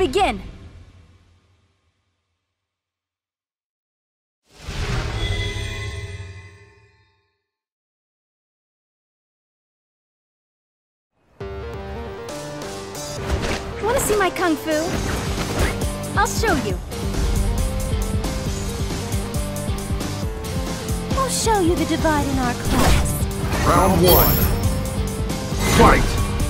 begin! Wanna see my kung fu? I'll show you. I'll show you the divide in our class. Round 1. Fight!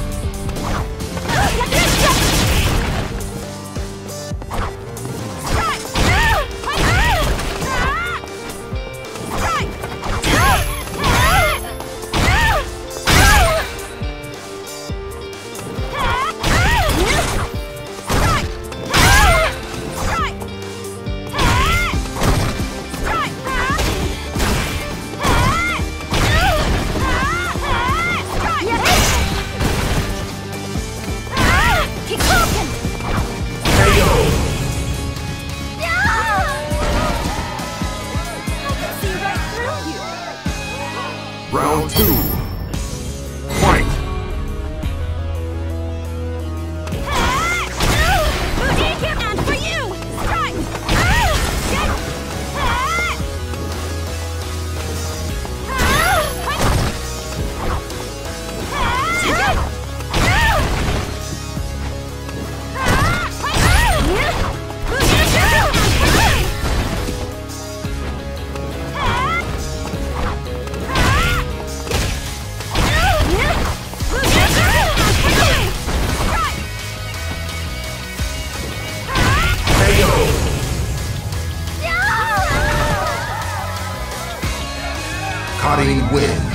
Round 2. Fight! And for you! Strike! Cutting wins.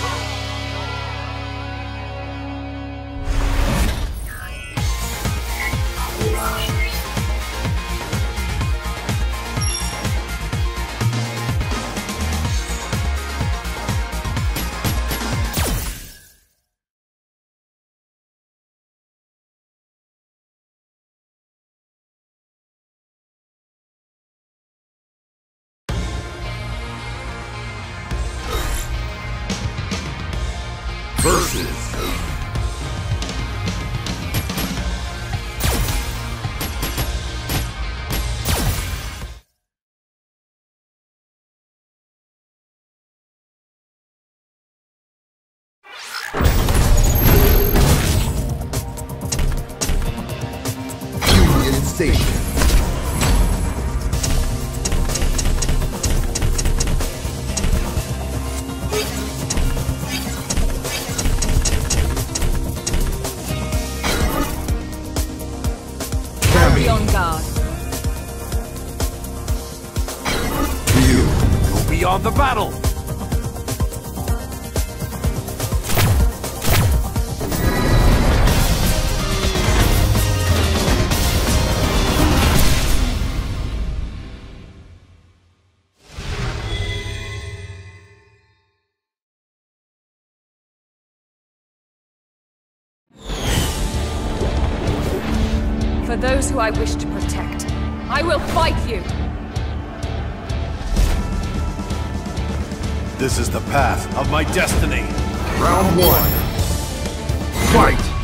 Versus Union Station. Be on guard. Go beyond the battle! For those who I wish to protect, I will fight you! This is the path of my destiny! Round 1. Fight!